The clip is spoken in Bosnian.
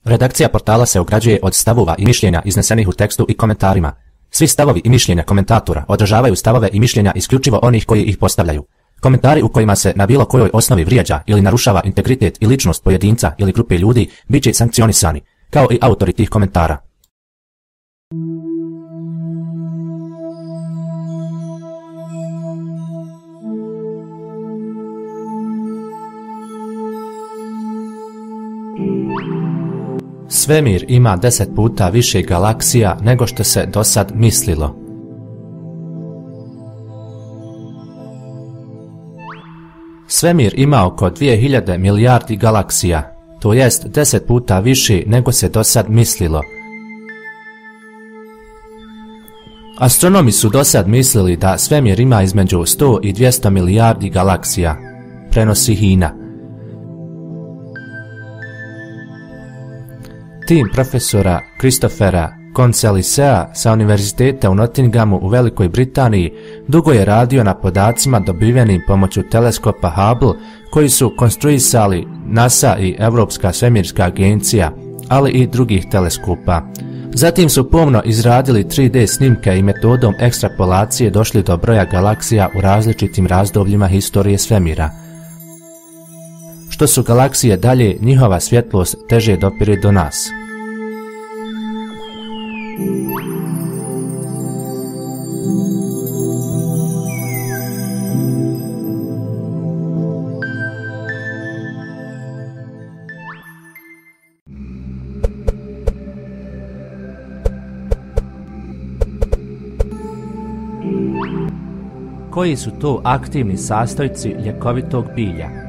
Redakcija portala se ograđuje od stavova i mišljenja iznesenih u tekstu i komentarima. Svi stavovi i mišljenja komentatora odražavaju stavove i mišljenja isključivo onih koji ih postavljaju. Komentari u kojima se na bilo kojoj osnovi vrijeđa ili narušava integritet i ličnost pojedinca ili grupe ljudi bit će sankcionisani, kao i autori tih komentara. Svemir ima 10 puta više galaksija nego što se do sad mislilo. Svemir ima oko 2000 milijardi galaksija, to jest 10 puta više nego se do sad mislilo. Astronomi su do sad mislili da svemir ima između 100 i 200 milijardi galaksija, prenosi HINA. Tim profesora Christophera Concellisea sa Univerziteta u Nottinghamu u Velikoj Britaniji dugo je radio na podacima dobivenim pomoću teleskopa Hubble koji su konstruisali NASA i Europska svemirska agencija, ali i drugih teleskopa. Zatim su pomno izradili 3D snimke i metodom ekstrapolacije došli do broja galaksija u različitim razdobljima historije svemira. Što su galaksije dalje, njihova svjetlost teže dopire do nas. Koji su to aktivni sastojci ljekovitog bilja?